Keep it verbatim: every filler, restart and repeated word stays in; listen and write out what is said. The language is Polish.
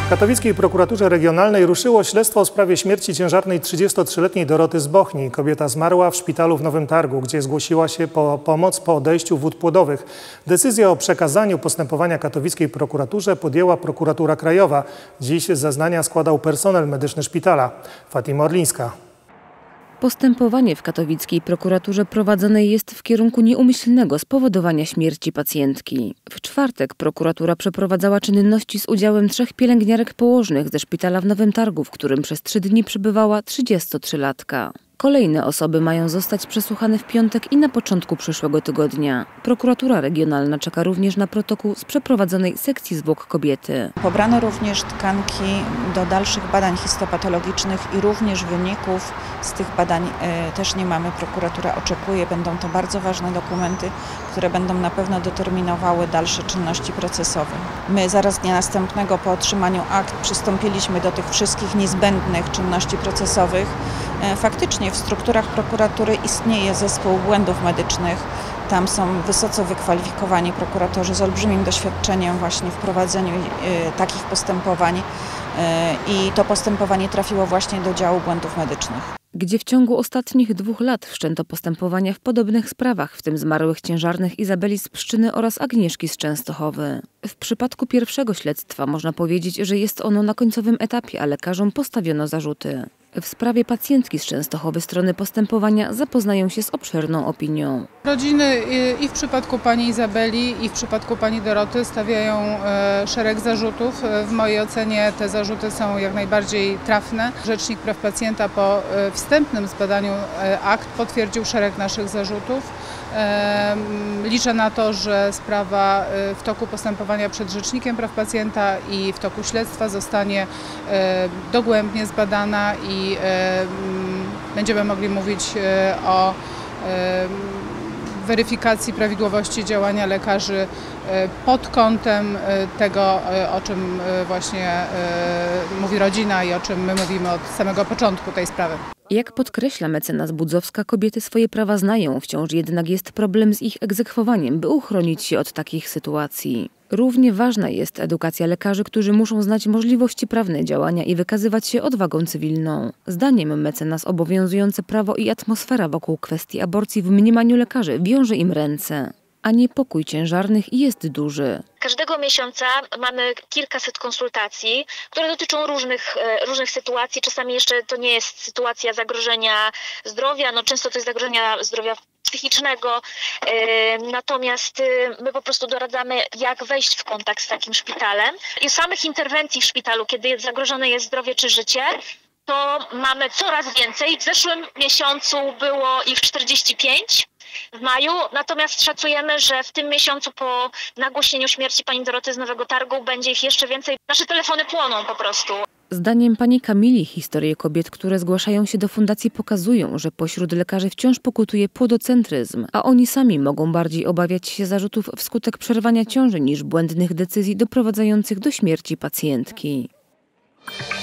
W katowickiej prokuraturze regionalnej ruszyło śledztwo w sprawie śmierci ciężarnej trzydziestotrzyletniej Doroty z Bochni. Kobieta zmarła w szpitalu w Nowym Targu, gdzie zgłosiła się po pomoc po odejściu wód płodowych. Decyzję o przekazaniu postępowania katowickiej prokuraturze podjęła prokuratura krajowa. Dziś zeznania składał personel medyczny szpitala. Fatima Orlińska. Postępowanie w katowickiej prokuraturze prowadzone jest w kierunku nieumyślnego spowodowania śmierci pacjentki. W czwartek prokuratura przeprowadzała czynności z udziałem trzech pielęgniarek położnych ze szpitala w Nowym Targu, w którym przez trzy dni przebywała trzydziestotrzylatka. Kolejne osoby mają zostać przesłuchane w piątek i na początku przyszłego tygodnia. Prokuratura regionalna czeka również na protokół z przeprowadzonej sekcji zwłok kobiety. Pobrano również tkanki do dalszych badań histopatologicznych i również wyników z tych badań e, też nie mamy. Prokuratura oczekuje, będą to bardzo ważne dokumenty, które będą na pewno determinowały dalsze czynności procesowe. My zaraz dnia następnego po otrzymaniu akt przystąpiliśmy do tych wszystkich niezbędnych czynności procesowych. E, faktycznie w strukturach prokuratury istnieje zespół błędów medycznych. Tam są wysoce wykwalifikowani prokuratorzy z olbrzymim doświadczeniem właśnie w prowadzeniu y, takich postępowań y, i to postępowanie trafiło właśnie do działu błędów medycznych. Gdzie w ciągu ostatnich dwóch lat wszczęto postępowania w podobnych sprawach, w tym zmarłych ciężarnych Izabeli z Pszczyny oraz Agnieszki z Częstochowy. W przypadku pierwszego śledztwa można powiedzieć, że jest ono na końcowym etapie, a lekarzom postawiono zarzuty. W sprawie pacjentki z Częstochowy strony postępowania zapoznają się z obszerną opinią. Rodziny i w przypadku pani Izabeli, i w przypadku pani Doroty stawiają szereg zarzutów. W mojej ocenie te zarzuty są jak najbardziej trafne. Rzecznik Praw Pacjenta po wstępnym zbadaniu akt potwierdził szereg naszych zarzutów. Liczę na to, że sprawa w toku postępowania przed Rzecznikiem Praw Pacjenta i w toku śledztwa zostanie dogłębnie zbadana i będziemy mogli mówić o weryfikacji prawidłowości działania lekarzy pod kątem tego, o czym właśnie mówi rodzina i o czym my mówimy od samego początku tej sprawy. Jak podkreśla mecenas Budzowska, kobiety swoje prawa znają, wciąż jednak jest problem z ich egzekwowaniem, by uchronić się od takich sytuacji. Równie ważna jest edukacja lekarzy, którzy muszą znać możliwości prawne działania i wykazywać się odwagą cywilną. Zdaniem mecenas obowiązujące prawo i atmosfera wokół kwestii aborcji w mniemaniu lekarzy wiąże im ręce. A niepokój ciężarnych jest duży. Każdego miesiąca mamy kilkaset konsultacji, które dotyczą różnych, różnych sytuacji. Czasami jeszcze to nie jest sytuacja zagrożenia zdrowia, no często to jest zagrożenia zdrowia psychicznego. Natomiast my po prostu doradzamy, jak wejść w kontakt z takim szpitalem. I samych interwencji w szpitalu, kiedy zagrożone jest zdrowie czy życie, to mamy coraz więcej. W zeszłym miesiącu było ich czterdzieści pięć. W maju, natomiast szacujemy, że w tym miesiącu po nagłośnieniu śmierci pani Doroty z Nowego Targu będzie ich jeszcze więcej. Nasze telefony płoną po prostu. Zdaniem pani Kamili historie kobiet, które zgłaszają się do fundacji, pokazują, że pośród lekarzy wciąż pokutuje płodocentryzm, a oni sami mogą bardziej obawiać się zarzutów wskutek przerwania ciąży niż błędnych decyzji doprowadzających do śmierci pacjentki.